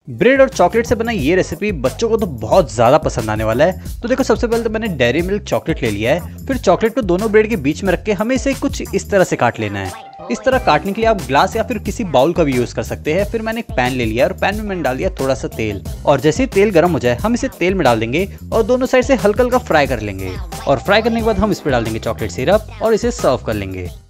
Bread और chocolate से बना ये रेसिपी बच्चों को तो बहुत ज़्यादा पसंद आने वाला है। तो देखो, सबसे पहले तो मैंने डेयरी मिल्क चॉकलेट ले लिया है। फिर चॉकलेट को दोनों ब्रेड के बीच में रख के हमें इसे कुछ इस तरह से काट लेना है। इस तरह काटने के लिए आप ग्लास या फिर किसी बाउल का भी यूज कर सकते हैं। फिर मैंने एक पैन ले लिया और पैन में मैंने डाल दिया थोड़ा सा तेल, और जैसे ही तेल गर्म हो जाए हम इसे तेल में डाल देंगे और दोनों साइड से हल्का हल्का फ्राई कर लेंगे। और फ्राई करने के बाद हम इस पर डाल देंगे चॉकलेट सिरप और इसे सर्व कर लेंगे।